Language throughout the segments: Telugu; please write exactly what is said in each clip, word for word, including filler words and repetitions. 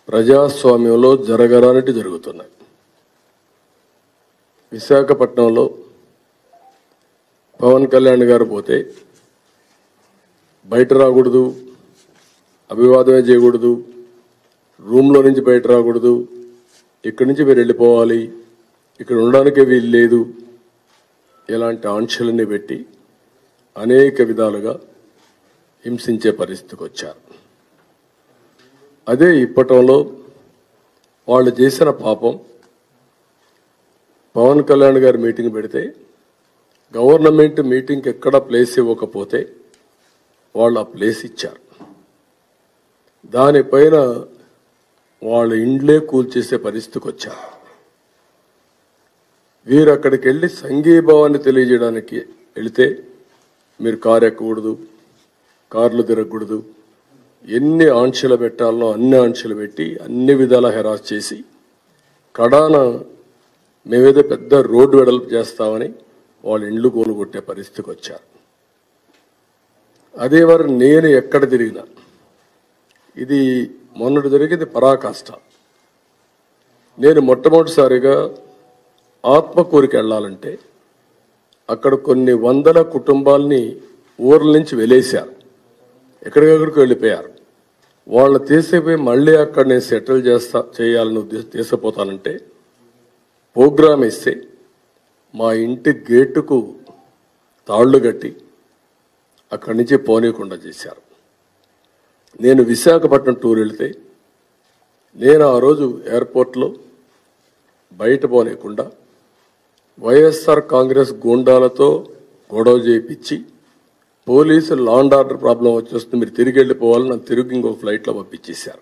ప్రజాస్వామ్యంలో జరగరానిటి జరుగుతున్నాయి. విశాఖపట్నంలో పవన్ కళ్యాణ్ గారు పోతే బయట రాకూడదు, అభివాదమే చేయకూడదు, రూమ్లో నుంచి బయట రాకూడదు, ఇక్కడి నుంచి మీరు వెళ్ళిపోవాలి, ఇక్కడ ఉండడానికే వీలు లేదు, ఇలాంటి ఆంక్షలన్నీ పెట్టి అనేక విధాలుగా హింసించే పరిస్థితికి వచ్చారు. అదే ఇప్పటంలో వాళ్ళు చేసిన పాపం, పవన్ కళ్యాణ్ గారు మీటింగ్ పెడితే గవర్నమెంట్ మీటింగ్కి ఎక్కడ ప్లేస్ ఇవ్వకపోతే వాళ్ళు ఆ ప్లేస్ ఇచ్చారు. దానిపైన వాళ్ళ ఇండ్లే కూల్చేసే పరిస్థితికి వచ్చారు. వీరు అక్కడికి వెళ్ళి సంఘీభావాన్ని తెలియజేయడానికి వెళితే మీరు కారు ఎక్కకూడదు, కార్లు తిరగకూడదు, ఎన్ని ఆంక్షలు పెట్టాలనో అన్ని ఆంక్షలు పెట్టి అన్ని విధాలా హెరాస్ చేసి కడాన మేమేదో పెద్ద రోడ్డు వెడల్పు చేస్తామని వాళ్ళ ఇండ్లు కూలగొట్టే పరిస్థితికి వచ్చారు. అదే వారు నేను ఎక్కడ తిరిగినా, ఇది మొన్నటి జరిగింది పరాకాష్ట. నేను మొట్టమొదటిసారిగా ఆత్మకూరికి వెళ్ళాలంటే అక్కడ కొన్ని వందల కుటుంబాలని ఊర్ల నుంచి వెలేశారు, ఎక్కడికక్కడికి వెళ్ళిపోయారు. వాళ్ళని తీసిపోయి మళ్ళీ అక్కడ నేను సెటిల్ చేస్తా చేయాలని ఉద్దేశం తీసుకుపోతానంటే ప్రోగ్రామ్ ఇస్తే మా ఇంటి గేటుకు తాళ్లు కట్టి అక్కడి నుంచి పోనీయకుండా చేశారు. నేను విశాఖపట్నం టూర్ వెళితే నేను ఆ రోజు ఎయిర్పోర్ట్లో బయట పోనీయకుండా వైఎస్ఆర్ కాంగ్రెస్ గూండాలతో గొడవ చేయించి పోలీసులు లా అండ్ ఆర్డర్ ప్రాబ్లం వచ్చేస్తుంది, మీరు తిరిగి వెళ్ళిపోవాలని నన్ను తిరిగి ఇంకో ఫ్లైట్లో పంపించేశారు.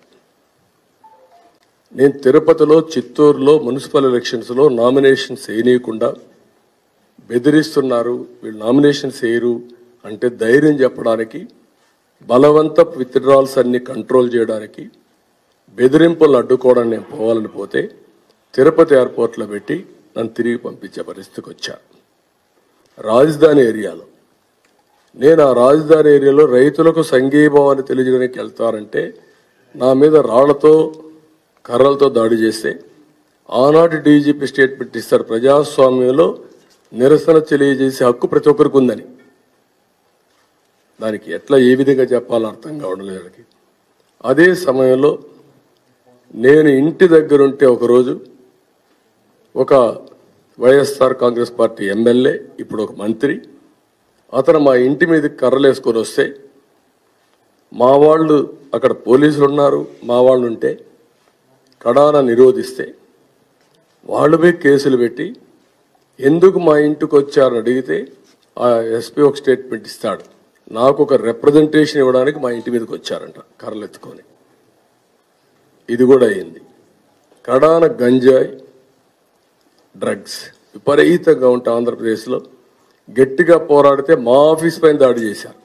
నేను తిరుపతిలో, చిత్తూరులో మున్సిపల్ ఎలక్షన్స్లో నామినేషన్స్ వేయనీయకుండా బెదిరిస్తున్నారు, వీళ్ళు నామినేషన్స్ వేయరు అంటే ధైర్యం చెప్పడానికి, బలవంత విత్డ్రాల్స్ అన్ని కంట్రోల్ చేయడానికి, బెదిరింపులను అడ్డుకోవడానికి నేను పోవాలని పోతే తిరుపతి ఎయిర్పోర్ట్లో పెట్టి నన్ను తిరిగి పంపించే పరిస్థితికి వచ్చాను. రాజధాని ఏరియాలో నేను ఆ రాజధాని ఏరియాలో రైతులకు సంఘీభావాన్ని తెలియజేయడానికి వెళ్తారంటే నా మీద రాళ్లతో కర్రలతో దాడి చేస్తే ఆనాటి డీజీపీ స్టేట్మెంట్ ఇస్తారు, ప్రజాస్వామ్యంలో నిరసన తెలియజేసే హక్కు ప్రతి ఒక్కరికి ఉందని. దానికి ఎట్లా ఏ విధంగా చెప్పాలో అర్థం కావడం లేదు. అదే సమయంలో నేను ఇంటి దగ్గరుంటే ఒకరోజు ఒక వైఎస్ఆర్ కాంగ్రెస్ పార్టీ ఎమ్మెల్యే, ఇప్పుడు ఒక మంత్రి, అతను మా ఇంటి మీద కర్రలు వేసుకొని వస్తే మా వాళ్ళు అక్కడ పోలీసులు ఉన్నారు, మా వాళ్ళు ఉంటే కడాన నిరోధిస్తే వాళ్ళు పోయి కేసులు పెట్టి ఎందుకు మా ఇంటికి వచ్చారని అడిగితే ఆ ఎస్పీ ఒక స్టేట్మెంట్ ఇస్తాడు, నాకు ఒక రిప్రజెంటేషన్ ఇవ్వడానికి మా ఇంటి మీదకి వచ్చారంట కర్రలు ఎత్తుకొని. ఇది కూడా అయింది. కడాన గంజాయి, డ్రగ్స్ విపరీతంగా ఉంటాయి ఆంధ్రప్రదేశ్లో. గట్టిగా పోరాడితే మా ఆఫీస్ పైన దాడి చేశారు.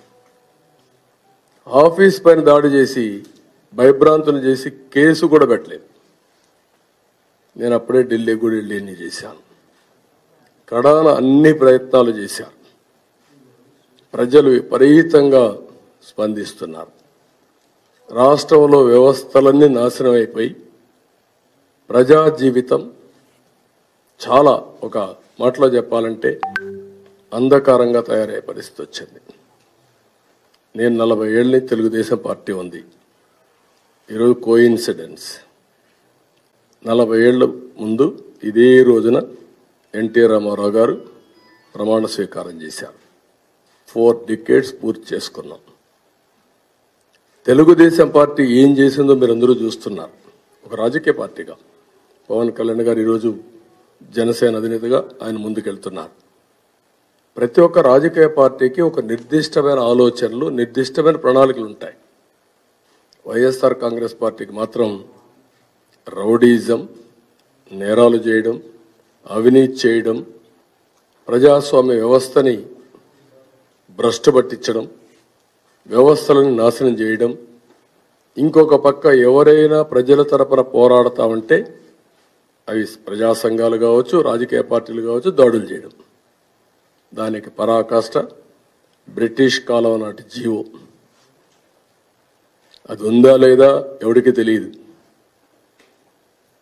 ఆఫీస్ పైన దాడి చేసి భయభ్రాంతులు చేసి కేసు కూడా పెట్టలేదు. నేను అప్పుడే ఢిల్లీ కూడా వెళ్ళి ఎన్ని చేశాను. కడాన అన్ని ప్రయత్నాలు చేశారు. ప్రజలు విపరీతంగా స్పందిస్తున్నారు. రాష్ట్రంలో వ్యవస్థలన్నీ నాశనం అయిపోయి ప్రజా జీవితం చాలా, ఒక మాటలో చెప్పాలంటే అంధకారంగా తయారయ్యే పరిస్థితి వచ్చింది. నేను నలభై ఏళ్ళ నుంచి తెలుగుదేశం పార్టీ ఉంది. ఈరోజు కోయిన్సిడెన్స్, నలభై ఏళ్ళ ముందు ఇదే రోజున ఎన్టీ రామారావు గారు ప్రమాణ స్వీకారం చేశారు. ఫోర్ డికేడ్స్ పూర్తి చేసుకున్నాం. తెలుగుదేశం పార్టీ ఏం చేసిందో మీరు అందరూ చూస్తున్నారు. ఒక రాజకీయ పార్టీగా పవన్ కళ్యాణ్ గారు ఈరోజు జనసేన అధినేతగా ఆయన ముందుకెళ్తున్నారు. ప్రతి ఒక్క రాజకీయ పార్టీకి ఒక నిర్దిష్టమైన ఆలోచనలు, నిర్దిష్టమైన ప్రణాళికలు ఉంటాయి. వైఎస్ఆర్ కాంగ్రెస్ పార్టీకి మాత్రం రౌడీజం, నేరాలు చేయడం, అవినీతి చేయడం, ప్రజాస్వామ్య వ్యవస్థని భ్రష్టు పట్టించడం, వ్యవస్థలను నాశనం చేయడం, ఇంకొక పక్క ఎవరైనా ప్రజల తరపున పోరాడతామంటే అవి ప్రజా సంఘాలు కావచ్చు, రాజకీయ పార్టీలు కావచ్చు, దాడులు చేయడం. దానికి పరాకాష్ట బ్రిటిష్ కాలం నాటి జీవో. అది ఉందా లేదా ఎవరికి తెలియదు.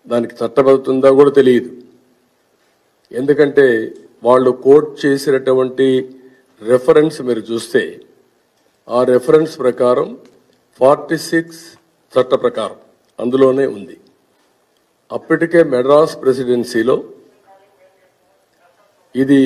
దానికి చట్టబద్ధత ఉందా కూడా తెలియదు. ఎందుకంటే వాళ్ళు కోట్ చేసినటువంటి రెఫరెన్స్ మీరు చూస్తే ఆ రెఫరెన్స్ ప్రకారం ఫార్టీ సిక్స్ చట్ట ప్రకారం అందులోనే ఉంది. అప్పటికే మెడ్రాస్ ప్రెసిడెన్సీలో ఇది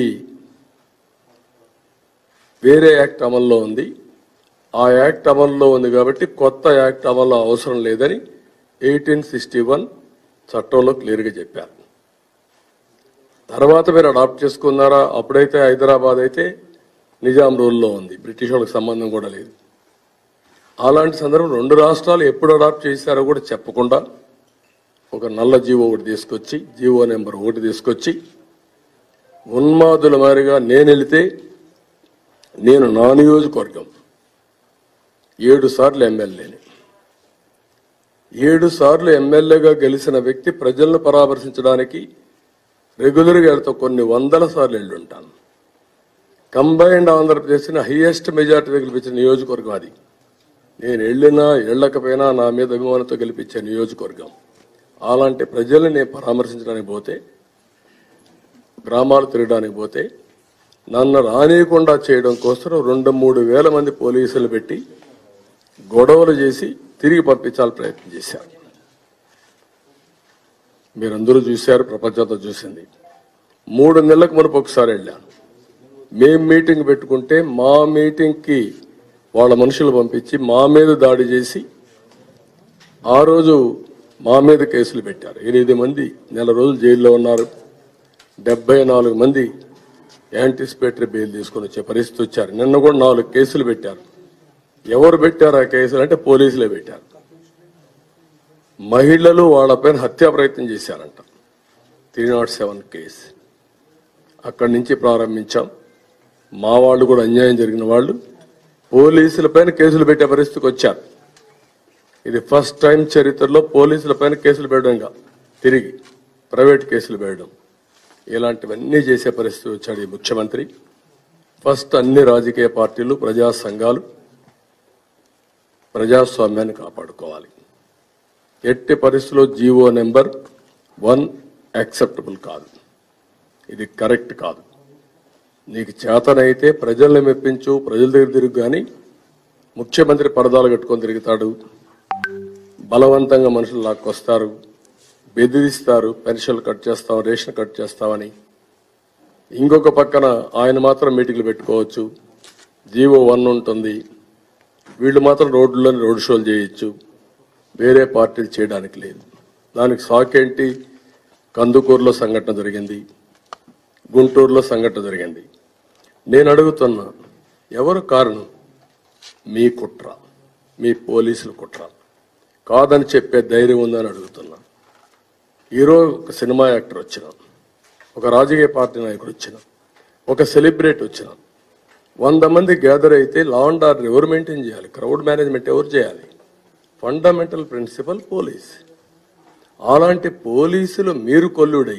వేరే యాక్ట్ అమల్లో ఉంది. ఆ యాక్ట్ అమల్లో ఉంది కాబట్టి కొత్త యాక్ట్ అమల్లో అవసరం లేదని ఎయిటీన్ సిక్స్టీ వన్ చట్టంలో క్లియర్గా చెప్పారు. తర్వాత మీరు అడాప్ట్ చేసుకున్నారా? అప్పుడైతే హైదరాబాద్ అయితే నిజాం రూల్లో ఉంది, బ్రిటిష్ వాళ్ళకి సంబంధం కూడా లేదు. అలాంటి సందర్భం రెండు రాష్ట్రాలు ఎప్పుడు అడాప్ట్ చేశారో కూడా చెప్పకుండా ఒక నల్ల జీవో ఒకటి తీసుకొచ్చి, జీవో నెంబర్ ఒకటి తీసుకొచ్చి ఉన్మాదుల మారిగా నేను వెళితే నేను నా నియోజకవర్గం ఏడు సార్లు ఎమ్మెల్యేని ఏడు సార్లు ఎమ్మెల్యేగా గెలిచిన వ్యక్తి ప్రజలను పరామర్శించడానికి రెగ్యులర్గా వెళ్తా కొన్ని వందల సార్లు వెళ్ళి ఉంటాను. కంబైన్డ్ ఆంధ్రప్రదేశ్ని హైయెస్ట్ మెజార్టీ గెలిపించిన నియోజకవర్గం అది. నేను వెళ్ళినా వెళ్ళకపోయినా నా మీద అభిమానంతో గెలిపించే నియోజకవర్గం. అలాంటి ప్రజల్ని నేను పరామర్శించడానికి పోతే, గ్రామాలు తిరగడానికి పోతే నన్ను రానియకుండా చేయడం కోసం రెండు మూడు వేల మంది పోలీసులు పెట్టి గొడవలు చేసి తిరిగి పంపించాలని ప్రయత్నం చేశారు. మీరందరూ చూశారు, ప్రపంచంతో చూసింది. మూడు నెలలకు మునుపు ఒకసారి వెళ్ళాను. మేం మీటింగ్ పెట్టుకుంటే మా మీటింగ్కి వాళ్ళ మనుషులు పంపించి మా మీద దాడి చేసి ఆ రోజు మా మీద కేసులు పెట్టారు. ఎనిమిది మంది నెల రోజులు జైల్లో ఉన్నారు. డెబ్బై నాలుగు మంది యాంటిసిపేటరీ బెయిల్ తీసుకొని వచ్చే పరిస్థితి వచ్చారు. నిన్న కూడా నాలుగు కేసులు పెట్టారు. ఎవరు పెట్టారు ఆ కేసులు అంటే పోలీసులే పెట్టారు. మహిళలు వాళ్ళపైన హత్యా ప్రయత్నం చేశారంట. త్రీ నాట్ సెవెన్ కేసు అక్కడి నుంచి ప్రారంభించాం. మా వాళ్ళు కూడా అన్యాయం జరిగిన వాళ్ళు పోలీసులపైన కేసులు పెట్టే పరిస్థితికి వచ్చారు. ఇది ఫస్ట్ టైం చరిత్రలో పోలీసులపైన కేసులు పెట్టడంగా తిరిగి ప్రైవేట్ కేసులు పెట్టడం, ఇలాంటివన్నీ చేసే పరిస్థితి వచ్చాడు ఈ ముఖ్యమంత్రి. ఫస్ట్ అన్ని రాజకీయ పార్టీలు, ప్రజా సంఘాలు ప్రజాస్వామ్యాన్ని కాపాడుకోవాలి. ఎట్టి పరిస్థితుల్లో జీవో నెంబర్ వన్ యాక్సెప్టబుల్ కాదు, ఇది కరెక్ట్ కాదు. నీకు చేతనైతే ప్రజల్ని మెప్పించు, ప్రజల దగ్గర తిరుగు. కానీ ముఖ్యమంత్రి పరదాలు కట్టుకొని తిరుగుతాడు, బలవంతంగా మనుషులు లాక్కొస్తారు, బెదిరిస్తారు, పెన్షన్లు కట్ చేస్తాం, రేషన్ కట్ చేస్తామని. ఇంకొక పక్కన ఆయన మాత్రం మీటింగ్లు పెట్టుకోవచ్చు, జీవో వన్ ఉంటుంది, వీళ్ళు మాత్రం రోడ్లలో రోడ్ షోలు చేయొచ్చు, వేరే పార్టీలు చేయడానికి లేదు. దానికి సాకేంటి? కందుకూరులో సంఘటన జరిగింది, గుంటూరులో సంఘటన జరిగింది. నేను అడుగుతున్నా, ఎవరు కారణం? మీ కుట్ర, మీ పోలీసుల కుట్ర. కాదని చెప్పే ధైర్యం ఉందని అడుగుతున్నా. ఈరోజు ఒక సినిమా యాక్టర్ వచ్చిన, ఒక రాజకీయ పార్టీ నాయకుడు వచ్చిన, ఒక సెలబ్రిటీ వచ్చిన, వంద మంది గ్యాదర్ అయితే లా అండ్ ఆర్డర్ ఎవరు మెయింటైన్ చేయాలి? క్రౌడ్ మేనేజ్మెంట్ ఎవరు చేయాలి? Fundamental principle police. అలాంటి పోలీసులు మీరు కొల్లుడై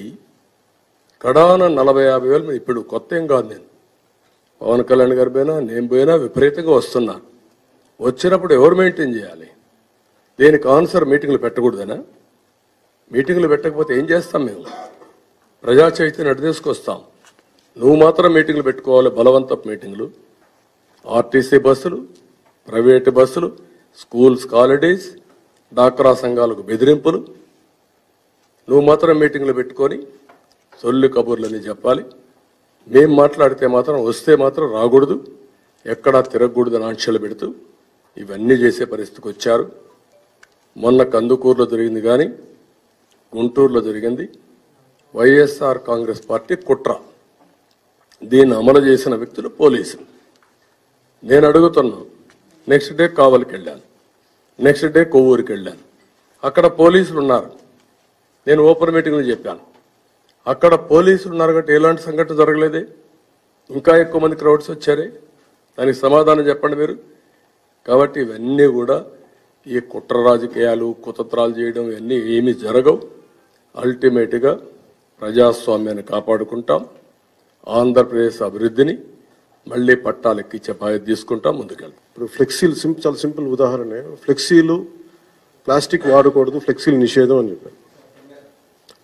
కడాన నలభై యాభై వేల మంది, ఇప్పుడు కొత్త ఏం కాదు, నేను పవన్ కళ్యాణ్ గారి పోయినా నేను పోయినా విపరీతంగా వస్తున్నా. వచ్చినప్పుడు ఎవరు మెయింటైన్ చేయాలి? దేనికి ఆన్సర్ మీటింగ్లు పెట్టకూడదనా? మీటింగ్లు పెట్టకపోతే ఏం చేస్తాం? మేము ప్రజా చైతన్యం అడ్డు తీసుకొస్తాం. నువ్వు మాత్రం మీటింగ్లు పెట్టుకోవాలి, బలవంతపు మీటింగ్లు. ఆర్టీసీ బస్సులు, ప్రైవేటు బస్సులు, స్కూల్స్ హాలిడేస్, డాక్రా సంఘాలకు బెదిరింపులు. నువ్వు మాత్రం మీటింగ్లు పెట్టుకొని సొల్లు కబుర్లని చెప్పాలి. మేం మాట్లాడితే మాత్రం వస్తే మాత్రం రాకూడదు, ఎక్కడా తిరగకూడదని ఆంక్షలు పెడుతూ ఇవన్నీ చేసే పరిస్థితికి వచ్చారు. మొన్న కందుకూరులో జరిగింది, కానీ గుంటూరులో జరిగింది వైఎస్ఆర్ కాంగ్రెస్ పార్టీ కుట్ర. దీన్ని అమలు చేసిన వ్యక్తులు పోలీసులు. నేను అడుగుతున్నా, నెక్స్ట్ డే కావలికి వెళ్ళాను, నెక్స్ట్ డే కొవ్వూరికి వెళ్ళాను, అక్కడ పోలీసులు ఉన్నారు. నేను ఓపెన్ మీటింగ్లో చెప్పాను, అక్కడ పోలీసులు ఉన్నారు కాబట్టి ఎలాంటి సంఘటన జరగలేదే, ఇంకా ఎక్కువ మంది క్రౌడ్స్ వచ్చారే, దానికి సమాధానం చెప్పండి మీరు. కాబట్టి ఇవన్నీ కూడా ఈ కుట్ర రాజకీయాలు, కుతంత్రాలు చేయడం ఇవన్నీ ఏమీ జరగవు. అల్టిమేట్గా ప్రజాస్వామ్యాన్ని కాపాడుకుంటాం, ఆంధ్రప్రదేశ్ అభివృద్ధిని మళ్ళీ పట్టాలెక్కించే బాధ్యత తీసుకుంటాం, ముందుకెళ్తాం. ఇప్పుడు ఫ్లెక్సీలు సింపుల్, చాలా సింపుల్ ఉదాహరణ, ఫ్లెక్సీలు ప్లాస్టిక్ వాడకూడదు, ఫ్లెక్సీలు నిషేధం అని చెప్పారు.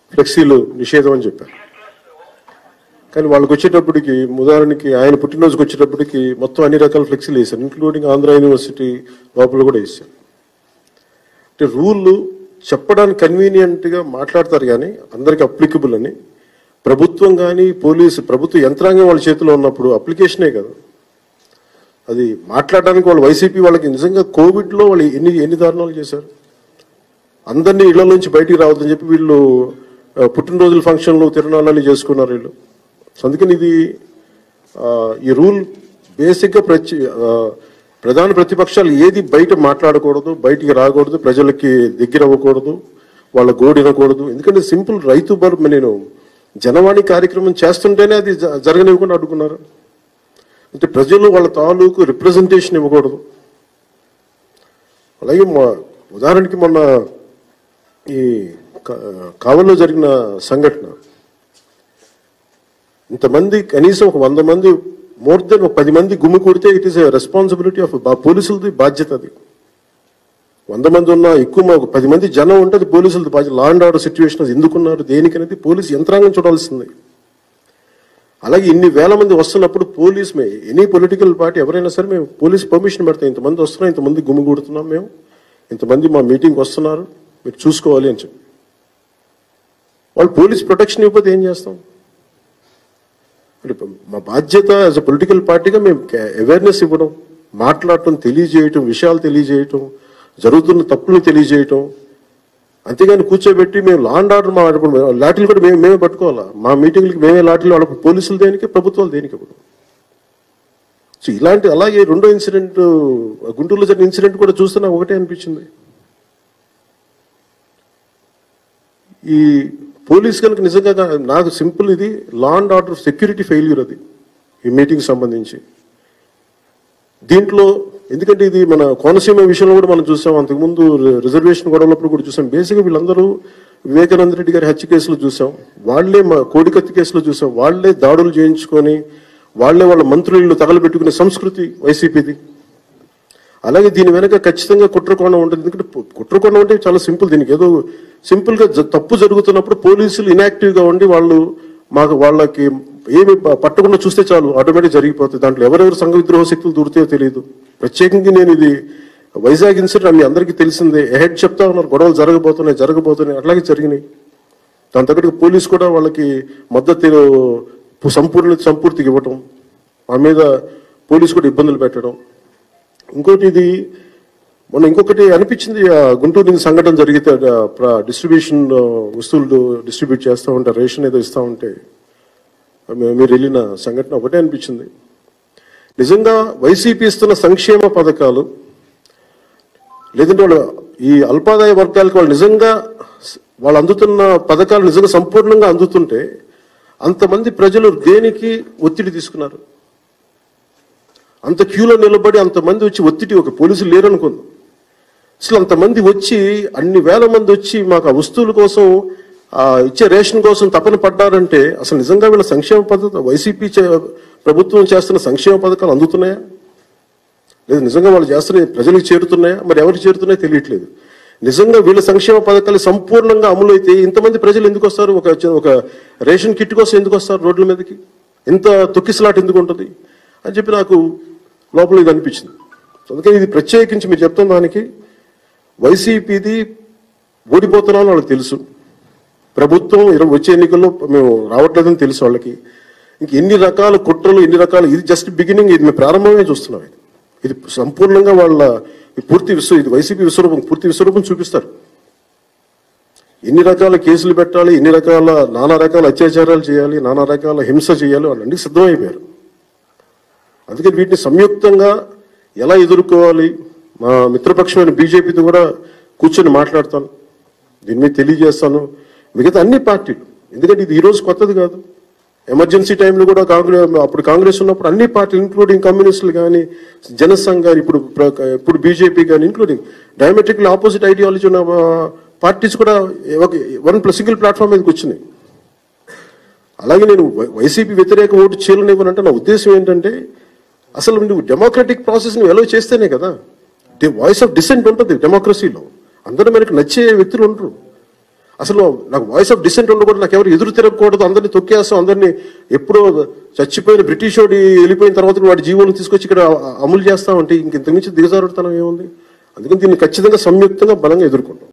ఫ్లెక్సీలు నిషేధం అని చెప్పారు. కానీ వాళ్ళకి వచ్చేటప్పటికి ఉదాహరణకి ఆయన పుట్టినరోజుకి వచ్చేటప్పటికి మొత్తం అన్ని రకాల ఫ్లెక్సీలు వేశారు, ఇంక్లూడింగ్ ఆంధ్ర యూనివర్సిటీ లోపల కూడా వేశారు. అంటే రూల్ చెప్పడానికి కన్వీనియంట్గా మాట్లాడతారు కానీ అందరికీ అప్లికబుల్ అని. ప్రభుత్వం కానీ పోలీసు ప్రభుత్వ యంత్రాంగం వాళ్ళ చేతిలో ఉన్నప్పుడు అప్లికేషనే కదా అది. మాట్లాడడానికి వాళ్ళు వైసీపీ వాళ్ళకి నిజంగా కోవిడ్లో వాళ్ళు ఎన్ని ఎన్ని దారుణాలు చేశారు. అందరినీ ఇళ్ల నుంచి బయటికి రావద్దని చెప్పి వీళ్ళు పుట్టినరోజుల ఫంక్షన్లు తిరునాళ్ళని చేసుకున్నారు వీళ్ళు. అందుకని ఇది ఈ రూల్ బేసిక్గా ప్రతి ప్రధాన ప్రతిపక్షాలు ఏది బయట మాట్లాడకూడదు, బయటికి రాకూడదు, ప్రజలకి దగ్గర అవ్వకూడదు, వాళ్ళ గోడినకూడదు. ఎందుకంటే సింపుల్ రైతు బర్ నేను జనవాణి కార్యక్రమం చేస్తుంటేనే అది జరగనివ్వకుండా అడ్డుకున్నారు. అంటే ప్రజలు వాళ్ళ తాలూకు రిప్రజెంటేషన్ ఇవ్వకూడదు. అలాగే ఉదాహరణకి మొన్న ఈ కావల్లో జరిగిన సంఘటన, ఇంతమంది కనీసం ఒక వంద మంది మోర్ దెన్ ఒక పది మంది గుమ్మి కొడితే ఇట్ ఈస్ రెస్పాన్సిబిలిటీ ఆఫ్ పోలీసులది బాధ్యత. అది వంద మంది ఉన్నా ఎక్కువ ఒక పది మంది జనం ఉంటే అది పోలీసులది బాధ్యత. లా అండ్ ఆర్డర్ సిచ్యువేషన్ అది ఎందుకున్నారు దేనికనేది పోలీసు యంత్రాంగం చూడాల్సింది. అలాగే ఇన్ని వేల మంది వస్తున్నప్పుడు police may any political party ఎవరైనా సరే మేము పోలీస్ పర్మిషన్ పెడతాం, ఇంతమంది వస్తున్నాం, ఇంతమంది గుమ్మి కొడుతున్నాం, మేము ఇంతమంది మా మీటింగ్కి వస్తున్నారు, మీరు చూసుకోవాలి అని చెప్పి. వాళ్ళు పోలీస్ ప్రొటెక్షన్ ఇవ్వకపోతే ఏం చేస్తాం? అంటే మా బాధ్యత యాజ్ అ పొలిటికల్ పార్టీగా మేము అవేర్నెస్ ఇవ్వడం, మాట్లాడటం, తెలియజేయటం, విషయాలు తెలియజేయటం, జరుగుతున్న తప్పులు తెలియజేయటం. అంతేగాని కూర్చోబెట్టి మేము లా అండ్ ఆర్డర్ మా లాఠీలు కూడా మేము మేమే పట్టుకోవాలా, మా మీటింగ్లకి మేమే లాఠీలు, వాళ్ళకు పోలీసులు దేనికి, ప్రభుత్వాలు దేనికి ఇప్పుడు. సో ఇలాంటి అలాగే రెండో ఇన్సిడెంట్ గుంటూరులో జరిగిన ఇన్సిడెంట్ కూడా చూస్తే నాకు ఒకటే అనిపించింది. ఈ పోలీస్ కనుక నిజంగా నాకు సింపుల్ ఇది law and order security failure అది ఈ మీటింగ్ సంబంధించి. దీంట్లో ఎందుకంటే ఇది మన కోనసీమ విషయంలో కూడా మనం చూసాం, అంతకుముందు రిజర్వేషన్ గొడవలప్పుడు కూడా చూసాం. బేసిక్గా వీళ్ళందరూ వివేకానంద రెడ్డి గారి హత్య కేసులో చూసాం, వాళ్లే మా కోడికత్తి కేసులో చూసాం, వాళ్లే దాడులు చేయించుకొని వాళ్లే వాళ్ళ మంత్రులు తగలబెట్టుకునే సంస్కృతి వైసీపీది. అలాగే దీని వెనక ఖచ్చితంగా కుట్రకోణం ఉంటుంది. ఎందుకంటే కుట్రకోణం అంటే చాలా సింపుల్, దీనికి ఏదో సింపుల్ గా తప్పు జరుగుతున్నప్పుడు పోలీసులు ఇన్యాక్టివ్ గా ఉండి వాళ్ళు మాకు వాళ్ళకి ఏమి పట్టకుండా చూస్తే చాలు ఆటోమేటిక్ జరిగిపోతుంది. దాంట్లో ఎవరెవరు సంఘ విద్రోహ శక్తులు దూరుతాయో తెలియదు. ప్రత్యేకంగా నేను ఇది వైజాగ్ ఇన్సిడెంట్ మీ అందరికీ తెలిసిందే, హెడ్ చెప్తా ఉన్నారు గొడవలు జరగబోతున్నాయి జరగబోతున్నాయి అట్లాగే జరిగినాయి. దాని తగ్గట్టు పోలీసు కూడా వాళ్ళకి మద్దతు సంపూర్ణ సంపూర్తిగా ఇవ్వటం, ఆ మీద పోలీసు కూడా ఇబ్బందులు పెట్టడం. ఇంకోటి ఇది మొన్న ఇంకొకటి అనిపించింది, గుంటూరు సంఘటన జరిగితే డిస్ట్రిబ్యూషన్ వస్తువులు డిస్ట్రిబ్యూట్ చేస్తూ ఉంటే రేషన్ ఏదో ఇస్తూ ఉంటే మీరు వెళ్ళిన సంఘటన ఒకటే అనిపించింది. నిజంగా వైసీపీ ఇస్తున్న సంక్షేమ పథకాలు లేదంటే వాళ్ళు ఈ అల్పాదాయ వర్గాలకు వాళ్ళు నిజంగా వాళ్ళు అందుతున్న పథకాలు నిజంగా సంపూర్ణంగా అందుతుంటే అంతమంది ప్రజలు దేనికి ఒత్తిడి తీసుకున్నారు? అంత క్యూలో నిలబడి అంతమంది వచ్చి ఒత్తిడి, ఒక పోలీసులు లేరనుకుంది, అసలు అంతమంది వచ్చి అన్ని వేల మంది వచ్చి మాకు ఆ వస్తువుల కోసం ఇచ్చే రేషన్ కోసం తపన పడ్డారంటే అసలు నిజంగా వీళ్ళ సంక్షేమ పద్ధతి వైసీపీ ప్రభుత్వం చేస్తున్న సంక్షేమ పథకాలు అందుతున్నాయా లేదు, నిజంగా వాళ్ళు చేస్తున్న ప్రజలకు చేరుతున్నాయా, మరి ఎవరికి చేరుతున్నాయో తెలియట్లేదు. నిజంగా వీళ్ళ సంక్షేమ పథకాలు సంపూర్ణంగా అమలు అయితే ఇంతమంది ప్రజలు ఎందుకు వస్తారు? ఒక ఒక రేషన్ కిట్ కోసం ఎందుకు వస్తారు రోడ్ల మీదకి? ఇంత తొక్కిసలాట ఎందుకు ఉంటుంది అని చెప్పి నాకు లోపల ఇది అనిపించింది. అందుకని ఇది ప్రత్యేకించి మీరు చెప్తున్న దానికి వైసీపీది ఓడిపోతున్నామని వాళ్ళకి తెలుసు, ప్రభుత్వం ఇరవై వచ్చే ఎన్నికల్లో మేము రావట్లేదని తెలుసు వాళ్ళకి. ఇంక ఎన్ని రకాల కుట్రలు ఎన్ని రకాల, ఇది జస్ట్ బిగినింగ్, ఇది మేము ప్రారంభమే చూస్తున్నాం. ఇది ఇది సంపూర్ణంగా వాళ్ళ పూర్తి విశ్వ ఇది వైసీపీ విశ్వరూపం పూర్తి విశ్వరూపం చూపిస్తారు. ఎన్ని రకాల కేసులు పెట్టాలి, ఎన్ని రకాల నానా రకాల అత్యాచారాలు చేయాలి, నానా రకాల హింస చేయాలి, వాళ్ళన్నీ సిద్ధమైపోయారు. అందుకని వీటిని సంయుక్తంగా ఎలా ఎదుర్కోవాలి, మా మిత్రపక్షమైన బీజేపీతో కూడా కూర్చొని మాట్లాడతాను, దీని మీద తెలియజేస్తాను మిగతా అన్ని పార్టీలు. ఎందుకంటే ఇది ఈరోజు కొత్తది కాదు, ఎమర్జెన్సీ టైంలో కూడా కాంగ్రెస్ అప్పుడు కాంగ్రెస్ ఉన్నప్పుడు అన్ని పార్టీలు ఇంక్లూడింగ్ కమ్యూనిస్టులు కానీ జనసంఘ్ కానీ ఇప్పుడు ఇప్పుడు బీజేపీ కానీ ఇంక్లూడింగ్ డయామెట్రికల్ ఆపోజిట్ ఐడియాలజీ ఉన్న పార్టీస్ కూడా ఒక వన్ ప్లస్ సింగిల్ ప్లాట్ఫామ్ మీదకి వచ్చినాయి. అలాగే నేను వైసీపీ వ్యతిరేక ఓటు చేయలేనివ్వనంటే నా ఉద్దేశం ఏంటంటే అసలు నువ్వు డెమోక్రటిక్ ప్రాసెస్ నువ్వు ఎలా చేస్తేనే కదా వాయిస్ ఆఫ్ డిసెంట్ ఉంటుంది డెమోక్రసీలో. అందరూ మనకి నచ్చే వ్యక్తులు ఉండరు. అసలు నాకు వాయిస్ ఆఫ్ డిసెంట్ ఉండకూడదు, నాకు ఎవరు ఎదురు తిరగకూడదు, అందరినీ తొక్కేస్తాం, అందరినీ ఎప్పుడో చచ్చిపోయిన బ్రిటిష్ వాడి వెళ్ళిపోయిన తర్వాత వాడి జీవోలను తీసుకొచ్చి ఇక్కడ అమలు చేస్తామంటే ఇంక ఇంతకుమించి దిగజారుడుతనం ఏముంది? అందుకని దీన్ని ఖచ్చితంగా సంయుక్తంగా బలంగా ఎదుర్కొంటాం.